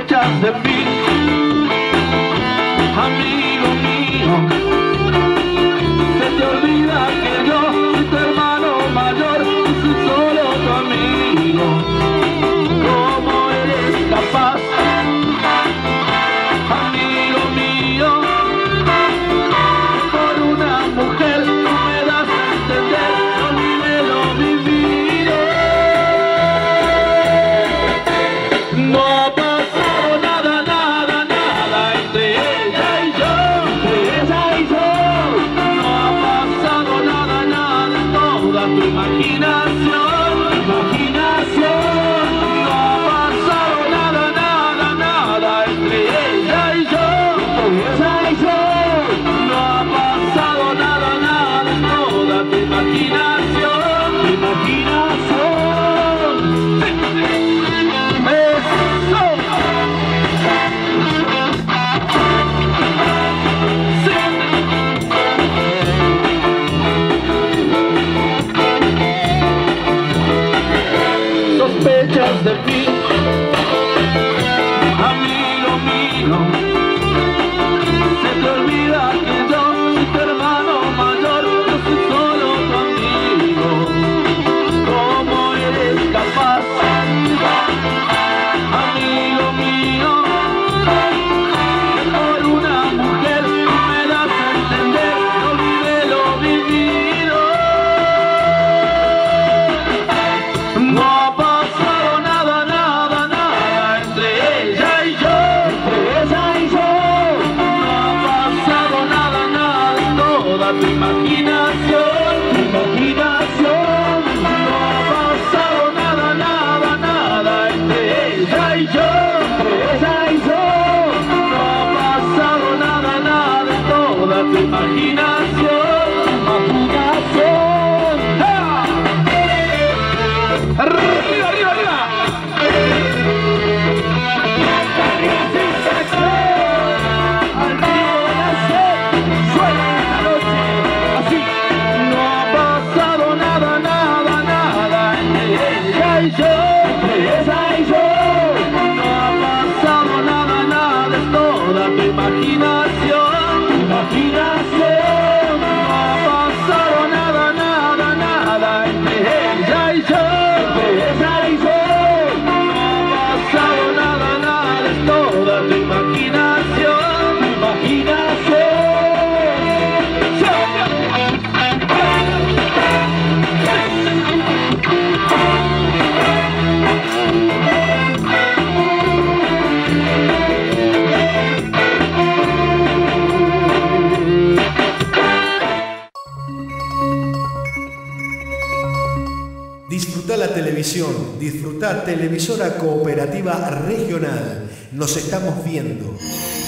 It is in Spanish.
sospechas de mí, amigo mío. Se te olvida que yo soy tu hermano mayor y soy solo tu amigo. ¿Cómo eres capaz, amigo mío? Por una mujer tú me das a entender, olvidé lo vivido. No ha pasado nada, nada, nada entre ella y yo, entre ella y yo. No ha pasado nada, nada en toda tu imaginación, imaginación. No ha pasado nada, nada, nada entre ella y yo, entre ella y yo. No ha pasado nada, nada en toda tu imaginación, tu imaginación. Sospechas de mí, amigo mío. Se te olvida que yo soy tu hermano mayor, yo soy solo tu amigo. ¿Cómo eres capaz, amigo mío? Que por una mujer tú me das a entender, olvidé lo vivido. No ha pasado nada, nada, nada entre ella y yo, entre ella y yo. No ha pasado nada, nada en toda tu imaginación, tu imaginación. No ha pasado nada, nada, nada entre ella y yo, entre ella y yo. No ha pasado nada, nada en toda tu imaginación, tu imaginación. ¡Ah! ¡Arriba, arriba, arriba! Al ritmo de la sed, suena esta noche, así. No ha pasado nada, nada, nada entre ella y yo, entre ella y yo. No ha pasado nada, nada, es toda tu imaginación, tu imaginación. No ha pasado nada, nada, nada entre ella y yo, entre ella y yo. No ha pasado nada, nada, es toda tu imaginación, tu imaginación. Disfruta la televisión, disfruta Televisora Cooperativa Regional. Nos estamos viendo.